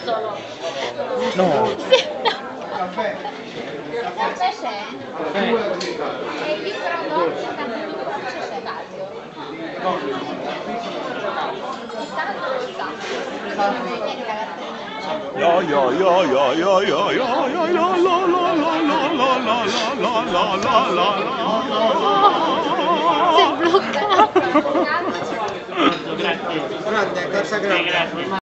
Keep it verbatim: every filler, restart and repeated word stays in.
solo. No. Caffè c'è? E io però no, c'è calcio. Intanto lo sa. Yo yo yo yo yo yo yo yo yo la la la la la la la la la la la. Si è bloccato. Grande, cosa grande.